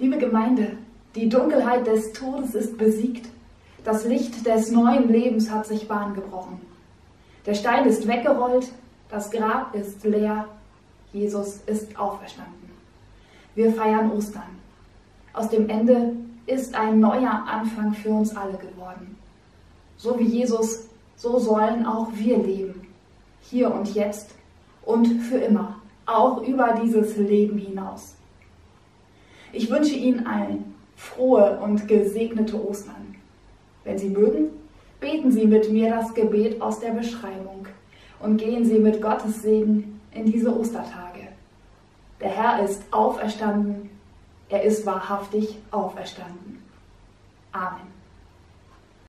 Liebe Gemeinde, die Dunkelheit des Todes ist besiegt. Das Licht des neuen Lebens hat sich Bahn gebrochen. Der Stein ist weggerollt, das Grab ist leer, Jesus ist auferstanden. Wir feiern Ostern. Aus dem Ende ist ein neuer Anfang für uns alle geworden. So wie Jesus, so sollen auch wir leben. Hier und jetzt und für immer, auch über dieses Leben hinaus. Ich wünsche Ihnen allen frohe und gesegnete Ostern. Wenn Sie mögen, beten Sie mit mir das Gebet aus der Beschreibung und gehen Sie mit Gottes Segen in diese Ostertage. Der Herr ist auferstanden, er ist wahrhaftig auferstanden. Amen.